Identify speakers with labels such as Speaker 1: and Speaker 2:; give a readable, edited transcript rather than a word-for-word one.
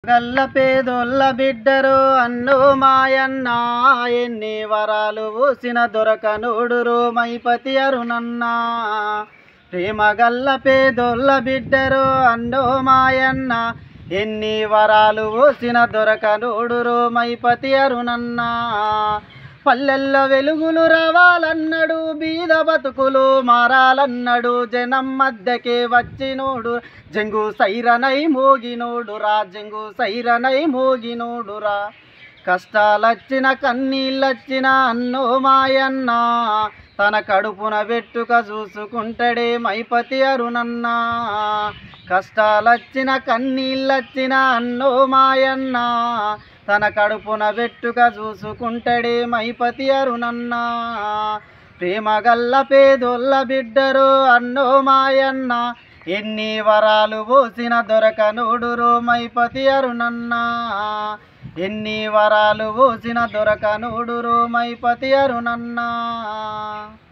Speaker 1: గల్ల పేదోళ్ళ బిడ్డరు అన్ను మాయన్న ఎన్ని వరాలు ఊసిన దొరకనూడురు మైపతి అరుణన్న ప్రేమ గల్ల పేదోళ్ళ బిడ్డరు అన్ను మాయన్న ఎన్ని వరాలు ఊసిన దొరకనూడురు మైపతి అరుణన్న పల్లెల్లో వెలుగులు రావాలన్నాడు బీద బతుకులు మారాలన్నాడు జనం మధ్యకే వచ్చినోడు జంగు సైరనై మోగినోడురా జంగు సైరనై మోగినోడురా కష్టాలొచ్చిన కన్నీళ్ళొచ్చిన అన్నో మాయన్న తన కడుపున వెట్టుక చూసుకుంటాడే మైపతి అరుణన్న కష్టాలొచ్చిన కన్నీళ్ళొచ్చిన అన్నో మాయన్న తన కడుపున వెట్టుక చూసుకుంటాడే మైపతి అరుణన్న ప్రేమ గల్ల పేదోళ్ళ బిడ్డరు అన్నో మాయన్న ఎన్ని వరాలు పోసిన దొరకనూడురు మైపతి అరుణన్న ఎన్ని వరాలు పోసిన దొరకనూడురు మైపతి అరుణన్న